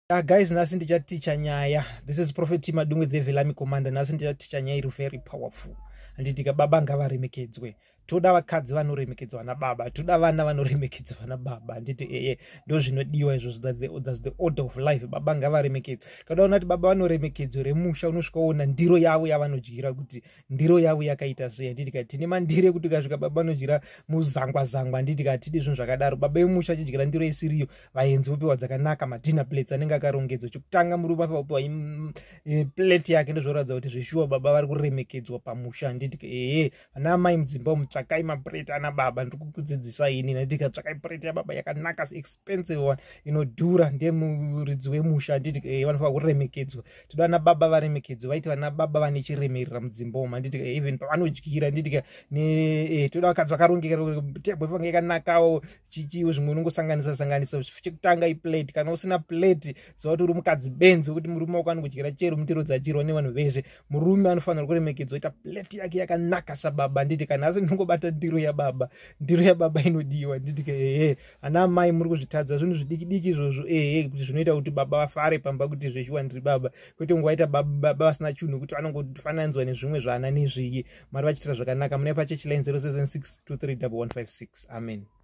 Guys, nhasi ndichaticha nyaya. This is Prophet Madung with the Velami Commander. Nhasi ndichaticha nyaya iri very powerful. Anditika baba ngavaremekedzwe. Toda vakadzi vanoremekedzwa nababa, toda vana vanoremekedzwa nababa. Anditi ndo zvinodiwa izvo, that's the order of life. Baba ngavaremekedzwe. Kada unati baba vanoremekedzwa remusha, unosvika uona ndiro yavo yavanodyira kuti ndiro yavo yakaita sei. Anditika tine mandiro kuti kasvika baba vanodyira muzangwa zangwa. Anditika tidi zvinhu zvakadaro. Baba vemusha achidyira ndiro isiriyo, vaenzi vopiwa dzakanaka, madina plates anenge akarongedzwa. Chokutanga murume apiwa plate yake ndozvoratidza kuti zvishuwa baba vari kuremekedzwa pamusha. Anditika vana mai mudzimba umu tsvakai maplate ana baba, ndiri kukudzidzisa ini. Anditika tsvakai plate yababa yakanaka, expensive one inodhura, ndiye muridzi wemusha. Anditika vanofanira kuremekedzwa. Toda vana baba varemekedzwa, vaiti vana baba vane chiremerera mudzimba umu. Anditika even pavanodyira, anditika toda vakadzi vakarongeka, tebwe ifange yakanakawo, chichiwo zvimwe unongosanganisa. Chekutanga iplate, kana usina plate ziva kuti uri mukadzi benzi, kuti murume wako anokudyira chero mundiro dzadyirwa nevanhu veshe. Murume anofanira kuremekedzwa, ita plate yake yakanaka sababa. Anditika nhasi ndingobata ndiro yababa, ndiro yababa inodiwa. Anditika ana mai muri kuzvitadza zvinhu zvidiki izvozvo, kuti zvinoita kuti baba vafare pamba kuti zveshuwa ndiri baba, kwete ngowaita baba vasina chinhu kuti vanongofananidzwa nezvimwe zvana nezviyi. Mari vachitira zvakanaka. Mune pachechi line 076231156. Amen.